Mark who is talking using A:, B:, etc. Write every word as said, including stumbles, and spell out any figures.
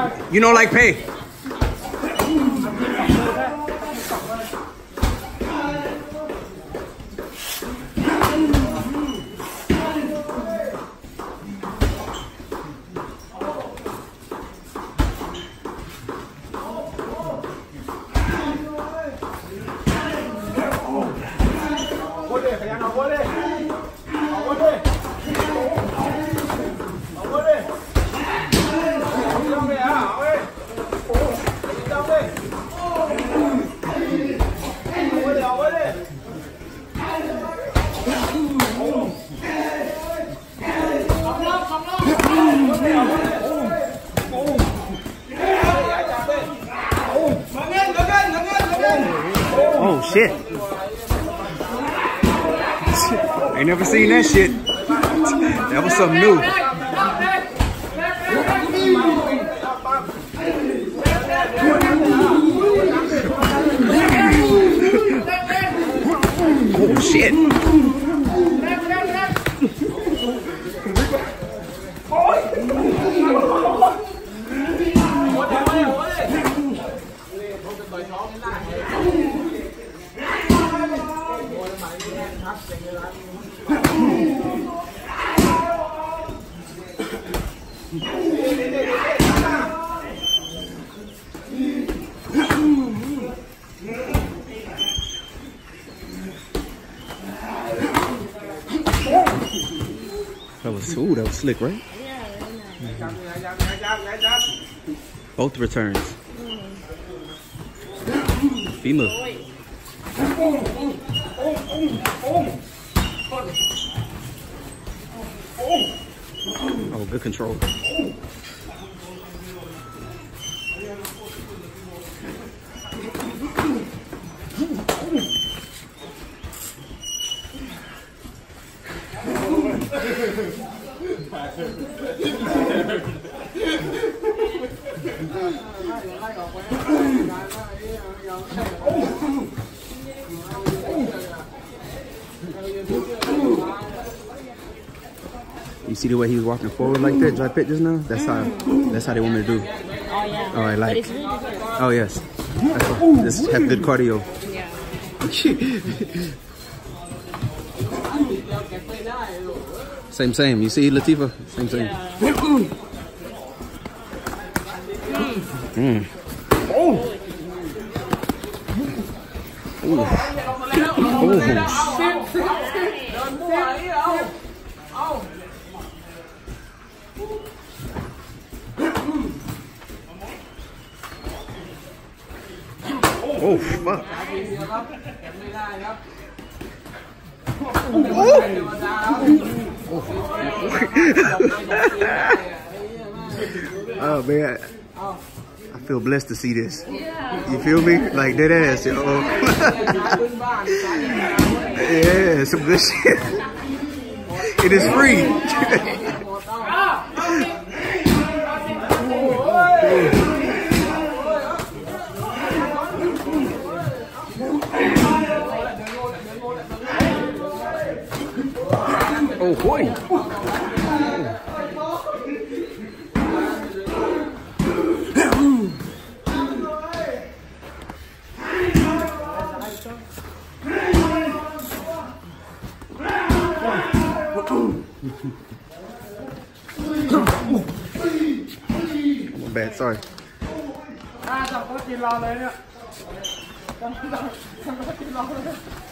A: You know, like pay. Oh shit. Ain't never seen that shit. That was something new. Oh shit. That was, ooh, that was slick, right?
B: Yeah, very nice.
A: Both returns. Mm. Female. Oh, good control. You see the way he was walking forward like that, dry pit just now? That's how that's how they want me to do.
B: Oh yeah.
A: Oh, I like.
B: But it's really good.
A: Oh yes. That's what, just have good cardio.
B: Yeah.
A: Same, same. You see Latifah? Same, same.
B: Yeah.
A: Mm. Oh. Oh. Oh, fuck. Oh, man. I feel blessed to see this. You feel me? Like dead ass, yo. Yeah, some good shit. It is free. Oh boy. My bad, sorry.
C: À, chẳng có tiền lò đấy nữa. Chẳng có tiền lò đấy.